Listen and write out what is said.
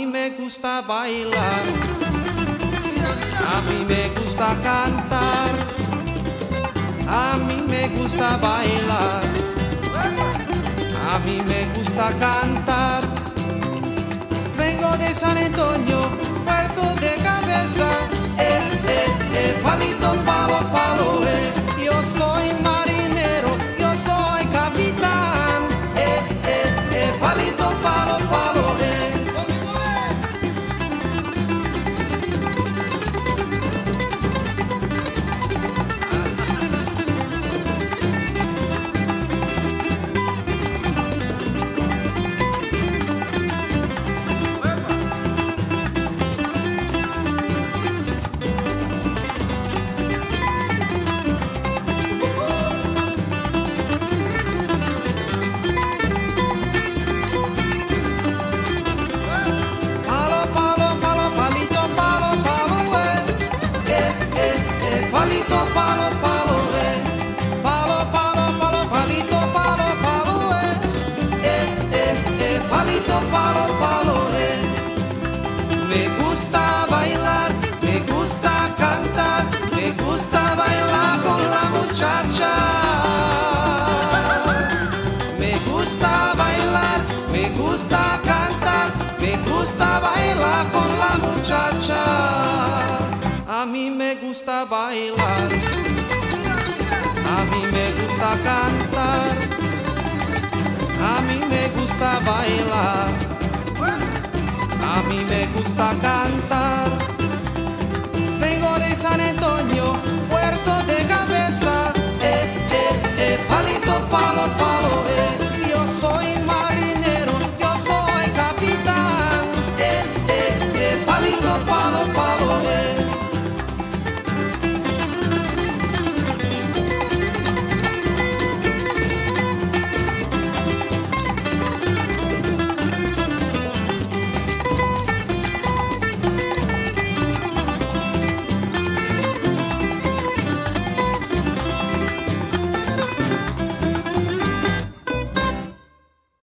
mí me gusta bailar, a mí me gusta cantar, a mí me gusta bailar, a mí me gusta cantar. Vengo de San Antonio, Puerto de Cabeza, palito, palo, palo, yo soy marinero, yo soy capitán, palito, palo, palo, palito, palo, palo, palo, palo, palo, palito, palo, palo, palito, palo, palo, Me gusta bailar, me gusta cantar, me gusta bailar con la muchacha. Me gusta bailar, me gusta cantar, me gusta bailar con la muchacha. A mí me gusta bailar, a mí me gusta cantar, a mí me gusta bailar, a mí me gusta cantar. Vengo de San Antonio, Puerto de Cabeza, palito, palo, palo.